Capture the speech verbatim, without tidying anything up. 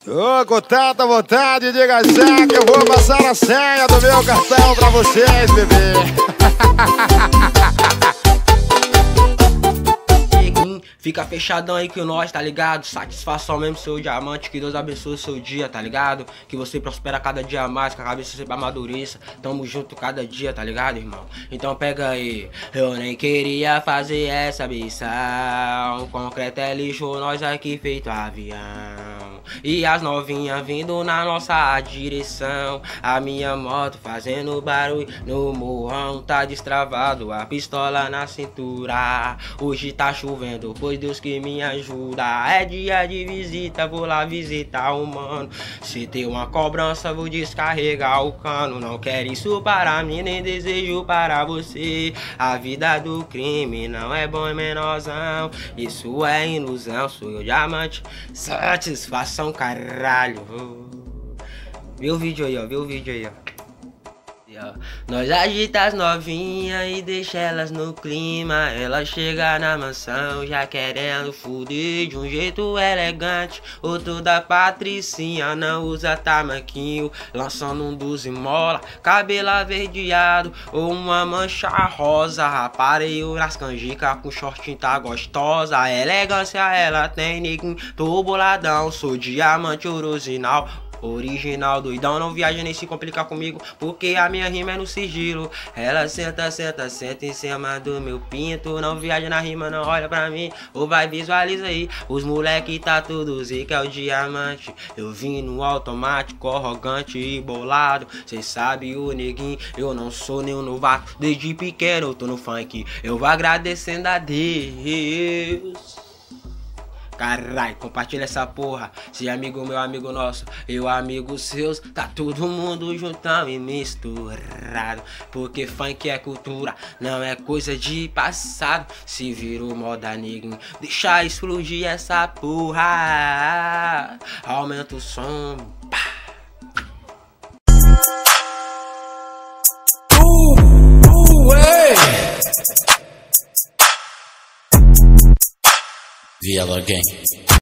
Ô, com tanta vontade, diga já que eu vou passar a senha do meu cartão pra vocês, bebê. Fica fechadão aí com nós, tá ligado? Satisfação mesmo, seu diamante. Que Deus abençoe o seu dia, tá ligado? Que você prospera cada dia mais, que a cabeça sempre amadureça. Tamo junto cada dia, tá ligado, irmão? Então pega aí. Eu nem queria fazer essa missão. Concreto é lixo, nós aqui feito avião. E as novinhas vindo na nossa direção. A minha moto fazendo barulho no morrão. Tá destravado, a pistola na cintura. Hoje tá chovendo, pois Deus que me ajuda. É dia de visita, vou lá visitar o mano. Se tem uma cobrança, vou descarregar o cano. Não quero isso para mim, nem desejo para você. A vida do crime não é bom e menorzão. Isso é ilusão, sou eu diamante. Satisfação, caralho. Vê o vídeo aí, ó, vê o vídeo aí, ó. Nós agita as novinhas e deixa elas no clima. Ela chega na mansão já querendo fuder de um jeito elegante. Ou toda patricinha não usa tamanquinho, lançando um doze mola, cabelo averdeado ou uma mancha rosa. Apareio nas canjicas com shortinho tá gostosa. A elegância ela tem, neguinho, tô boladão. Sou diamante original, original, doidão, não viaja nem se complicar comigo, porque a minha rima é no sigilo. Ela senta, senta, senta em cima do meu pinto. Não viaja na rima, não olha pra mim, ou vai visualiza aí. Os moleque tá tudo zica, é o diamante. Eu vim no automático, arrogante e bolado. Cê sabe o neguinho, eu não sou nenhum novato. Desde pequeno eu tô no funk, eu vou agradecendo a Deus. Caralho, compartilha essa porra. Se amigo meu, amigo nosso, eu amigo seus, tá todo mundo juntão e misturado. Porque funk é cultura, não é coisa de passado. Se virou moda, neguinho, deixa explodir essa porra. Aumenta o som. Uh, uh, hey. Viela Gang.